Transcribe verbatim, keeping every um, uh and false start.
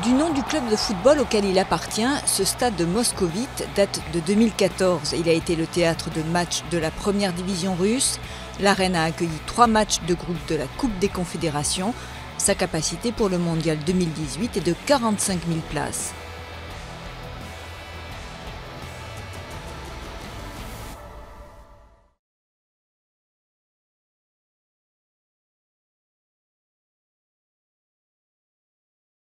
Du nom du club de football auquel il appartient, ce stade de Moscovite date de deux mille quatorze. Il a été le théâtre de matchs de la première division russe. L'arène a accueilli trois matchs de groupe de la Coupe des Confédérations. Sa capacité pour le mondial deux mille dix-huit est de quarante-cinq mille places.